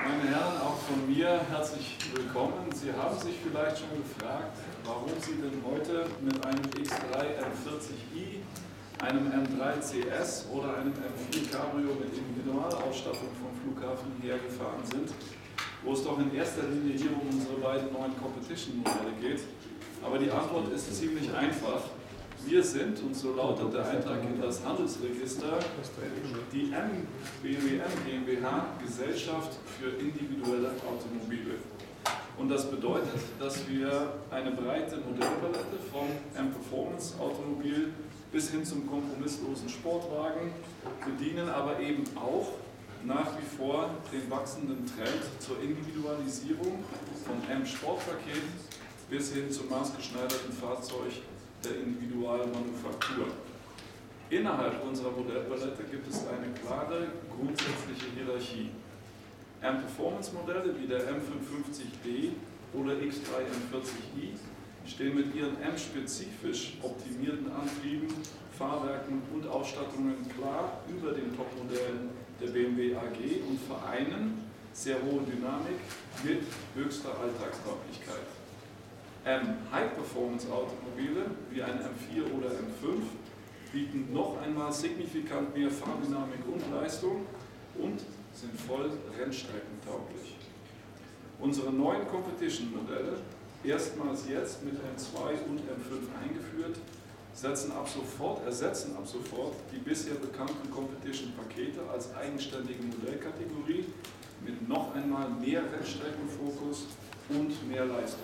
Meine Herren, auch von mir herzlich willkommen. Sie haben sich vielleicht schon gefragt, warum Sie denn heute mit einem X3 M40i, einem M3 CS oder einem M4 Cabrio mit Individualausstattung vom Flughafen hergefahren sind, wo es doch in erster Linie hier um unsere beiden neuen Competition-Modelle geht. Aber die Antwort ist ziemlich einfach. Wir sind, und so lautet der Eintrag in das Handelsregister, die BWM GmbH, Gesellschaft für individuelle Automobile. Und das bedeutet, dass wir eine breite Modellpalette vom M-Performance-Automobil bis hin zum kompromisslosen Sportwagen bedienen, aber eben auch nach wie vor den wachsenden Trend zur Individualisierung von M-Sportpaket bis hin zum maßgeschneiderten Fahrzeug der Individualmanufaktur. Innerhalb unserer Modellpalette gibt es eine klare grundsätzliche Hierarchie. M-Performance-Modelle wie der M550D oder X3 M40i stehen mit ihren M-spezifisch optimierten Antrieben, Fahrwerken und Ausstattungen klar über den Topmodellen der BMW AG und vereinen sehr hohe Dynamik mit höchster Alltagstauglichkeit. High-Performance-Automobile wie ein M4 oder M5 bieten noch einmal signifikant mehr Fahrdynamik und Leistung und sind voll rennstreckentauglich. Unsere neuen Competition-Modelle, erstmals jetzt mit M2 und M5 eingeführt, ersetzen ab sofort die bisher bekannten Competition-Pakete als eigenständige Modellkategorie mit noch einmal mehr Rennstreckenfokus und mehr Leistung.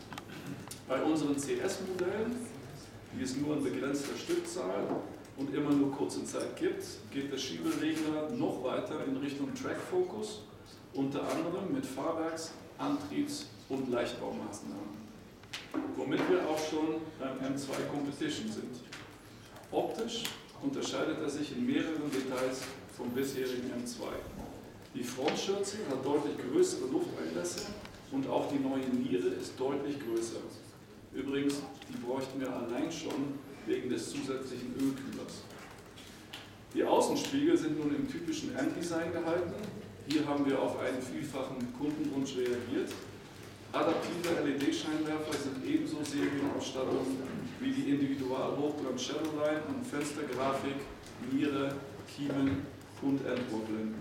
Bei unseren CS-Modellen, die es nur in begrenzter Stückzahl und immer nur kurze Zeit gibt, geht der Schieberegler noch weiter in Richtung Track-Focus, unter anderem mit Fahrwerks-, Antriebs- und Leichtbaumaßnahmen, womit wir auch schon beim M2 Competition sind. Optisch unterscheidet er sich in mehreren Details vom bisherigen M2. Die Frontschürze hat deutlich größere Lufteinlässe und auch die neue Niere ist deutlich größer. Übrigens, die bräuchten wir allein schon wegen des zusätzlichen Ölkühlers. Die Außenspiegel sind nun im typischen M-Design gehalten. Hier haben wir auf einen vielfachen Kundenwunsch reagiert. Adaptive LED-Scheinwerfer sind ebenso Serienausstattung wie die Individual-Hochglanz Shadowline und Fenstergrafik, Niere, Kiemen und Endrohrblenden.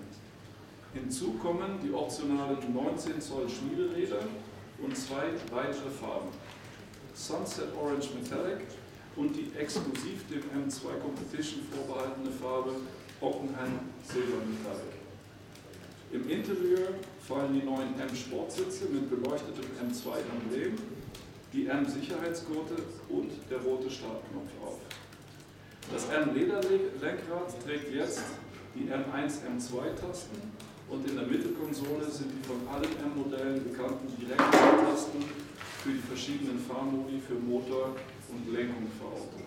Hinzu kommen die optionalen 19 Zoll Schmiederäder und zwei weitere Farben: Sunset Orange Metallic und die exklusiv dem M2 Competition vorbehaltene Farbe Hockenheim Silber Metallic. Im Interieur fallen die neuen M-Sportsitze mit beleuchtetem M2-Emblem, die M-Sicherheitsgurte und der rote Startknopf auf. Das M-Lederlenkrad trägt jetzt die M1, M2-Tasten und in der Mittelkonsole sind die von allen M-Modellen bekannten Direkttasten für die verschiedenen Fahrmodi für Motor und Lenkung verortet.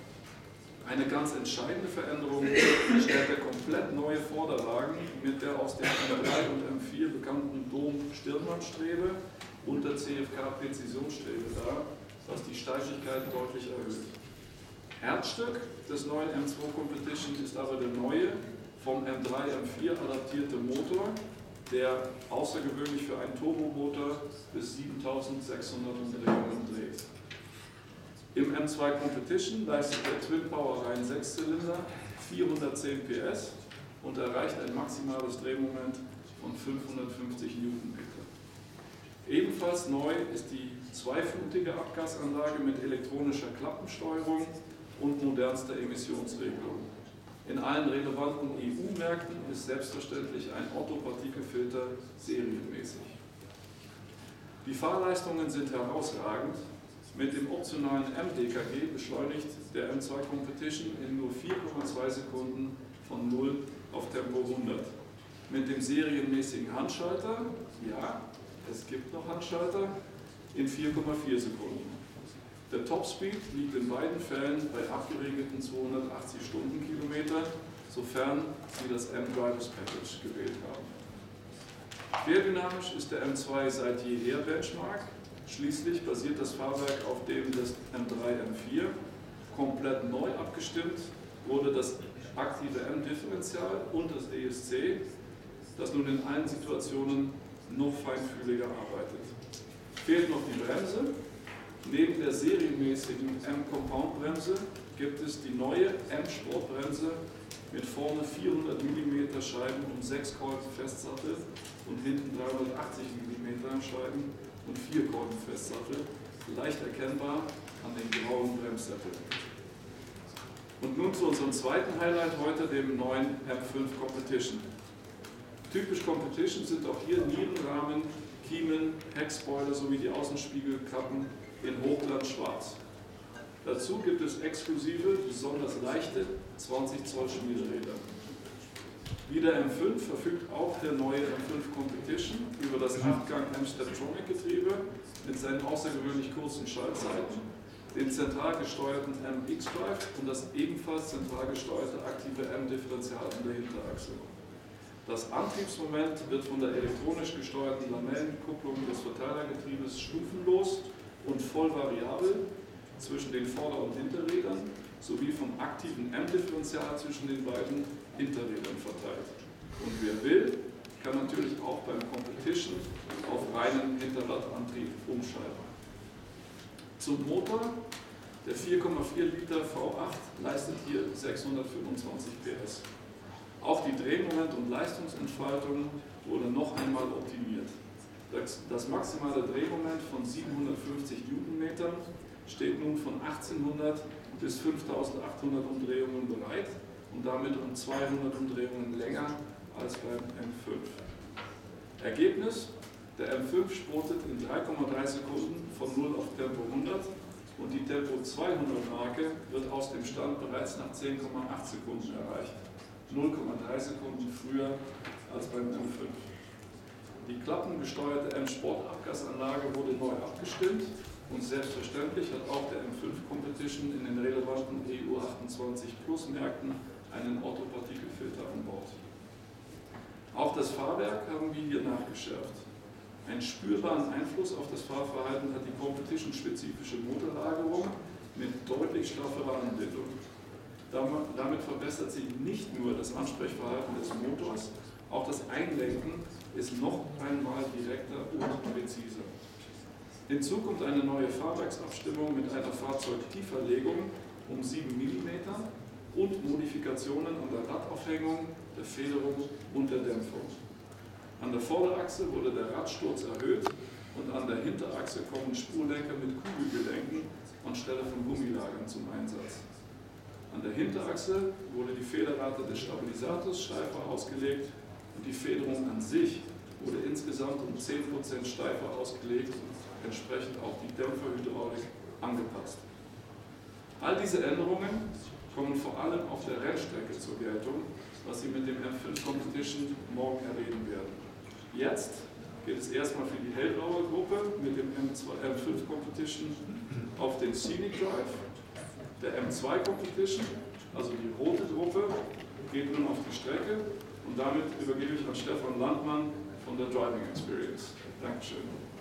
Eine ganz entscheidende Veränderung stellt der komplett neue Vorderwagen mit der aus dem M3 und M4 bekannten Dom-Stirnbandstrebe und der CFK-Präzisionsstrebe dar, was die Steifigkeit deutlich erhöht. Herzstück des neuen M2 Competition ist aber der neue, vom M3 M4 adaptierte Motor, der außergewöhnlich für einen Turbomotor bis 7600 Umdrehungen dreht. Im M2 Competition leistet der Twin Power Reihen 6-Zylinder 410 PS und erreicht ein maximales Drehmoment von 550 Newtonmeter. Ebenfalls neu ist die zweiflutige Abgasanlage mit elektronischer Klappensteuerung und modernster Emissionsregelung. In allen relevanten EU-Märkten ist selbstverständlich ein Otto-Partikelfilter serienmäßig. Die Fahrleistungen sind herausragend. Mit dem optionalen M-DKG beschleunigt der M2 Competition in nur 4,2 Sekunden von 0 auf Tempo 100. Mit dem serienmäßigen Handschalter, ja, es gibt noch Handschalter, in 4,4 Sekunden. Der Topspeed liegt in beiden Fällen bei abgeregelten 280 Stundenkilometer, sofern Sie das M-Drivers Package gewählt haben. Querdynamisch ist der M2 seit jeher Benchmark. Schließlich basiert das Fahrwerk auf dem des M3 M4. Komplett neu abgestimmt wurde das aktive M-Differential und das ESC. das nun in allen Situationen noch feinfühliger arbeitet. Fehlt noch die Bremse. Neben der serienmäßigen M-Compound-Bremse gibt es die neue M-Sport-Bremse mit vorne 400 mm Scheiben und 6 Kolben Festsattel und hinten 380 mm Scheiben und 4 Kolben Festsattel, leicht erkennbar an den grauen Bremssätteln. Und nun zu unserem zweiten Highlight heute, dem neuen M5 Competition. Typisch Competition sind auch hier Nierenrahmen, Kiemen, Heckspoiler sowie die Außenspiegelkappen in Hochglanz schwarz. Dazu gibt es exklusive, besonders leichte 20 Zoll Schmiederäder. Wie der M5 verfügt auch der neue M5 Competition über das 8-Gang M-Steptronic Getriebe mit seinen außergewöhnlich kurzen Schaltzeiten, den zentral gesteuerten MX-Drive und das ebenfalls zentral gesteuerte aktive M-Differential an der Hinterachse. Das Antriebsmoment wird von der elektronisch gesteuerten Lamellenkupplung des Verteilergetriebes stufenlos und voll variabel zwischen den Vorder- und Hinterrädern sowie vom aktiven M-Differential zwischen den beiden Hinterrädern verteilt. Und wer will, kann natürlich auch beim Competition auf reinen Hinterradantrieb umschalten. Zum Motor. Der 4,4 Liter V8 leistet hier 625 PS. Auch die Drehmoment- und Leistungsentfaltung wurde noch einmal optimiert. Das maximale Drehmoment von 750 Newtonmetern steht nun von 1800 bis 5800 Umdrehungen bereit und damit um 200 Umdrehungen länger als beim M5. Ergebnis: Der M5 spurtet in 3,3 Sekunden von 0 auf Tempo 100 und die Tempo 200 Marke wird aus dem Stand bereits nach 10,8 Sekunden erreicht, 0,3 Sekunden früher als beim M5. Die klappengesteuerte M-Sport-Abgasanlage wurde neu abgestimmt und selbstverständlich hat auch der M5 Competition in den relevanten EU 28 Plus Märkten einen Otto-Partikelfilter an Bord. Auch das Fahrwerk haben wir hier nachgeschärft. Einen spürbaren Einfluss auf das Fahrverhalten hat die Competition-spezifische Motorlagerung mit deutlich strafferer Anbindung. Damit verbessert sich nicht nur das Ansprechverhalten des Motors, auch das Einlenken ist noch einmal direkter und präziser. Hinzu kommt eine neue Fahrwerksabstimmung mit einer Fahrzeugtieferlegung um 7 mm und Modifikationen an der Radaufhängung, der Federung und der Dämpfung. An der Vorderachse wurde der Radsturz erhöht und an der Hinterachse kommen Spurlenker mit Kugelgelenken anstelle von Gummilagern zum Einsatz. An der Hinterachse wurde die Federrate des Stabilisators steifer ausgelegt und die Federung an sich wurde insgesamt um 10% steifer ausgelegt, entsprechend auch die Dämpferhydraulik angepasst. All diese Änderungen kommen vor allem auf der Rennstrecke zur Geltung, was Sie mit dem M5 Competition morgen erleben werden. Jetzt geht es erstmal für die hellblaue Gruppe mit dem M5 Competition auf den Scenic Drive. Der M2 Competition, also die rote Gruppe, geht nun auf die Strecke und damit übergebe ich an Stefan Landmann von der Driving Experience. Dankeschön.